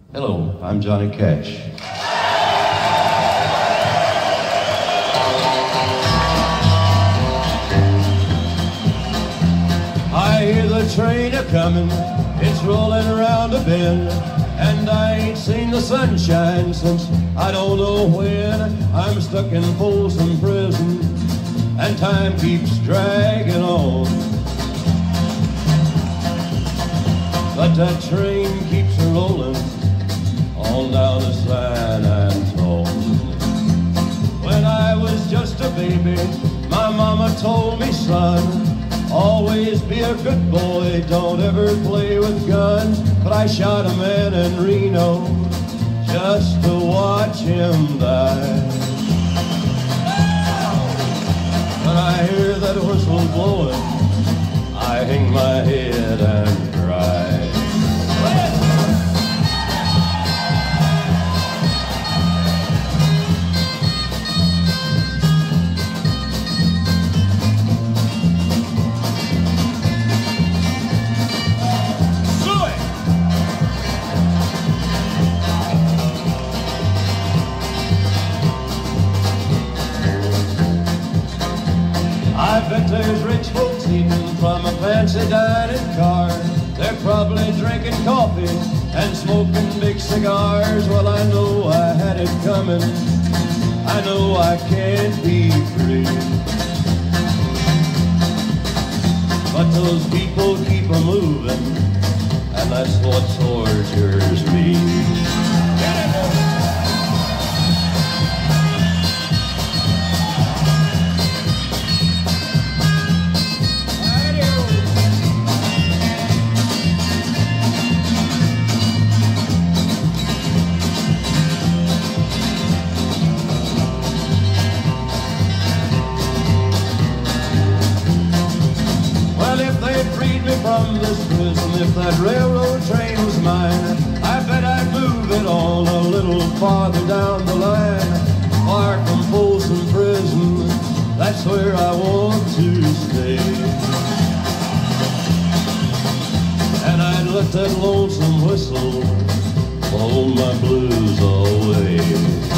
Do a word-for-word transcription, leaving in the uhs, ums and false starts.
Hello, I'm Johnny Cash. I hear the train a-comin', it's rolling around a bend, and I ain't seen the sunshine since I don't know when. I'm stuck in Folsom Prison, and time keeps dragging on. But that train keeps a-rollin' on down to San Antone. When I was just a baby, my mama told me, son, always be a good boy, don't ever play with guns. But I shot a man in Reno just to watch him die. When I hear that whistle blowing, I hang my head and cry. I bet there's rich folks eating from a fancy dining car. They're probably drinking coffee and smoking big cigars. Well, I know I had it coming, I know I can't be free, but those people keep a-moving, and that's what tortures me. From this prison, if that railroad train was mine, I bet I'd move it on a little farther down the line. Far from Folsom Prison, that's where I want to stay. And I'd let that lonesome whistle blow my blues away.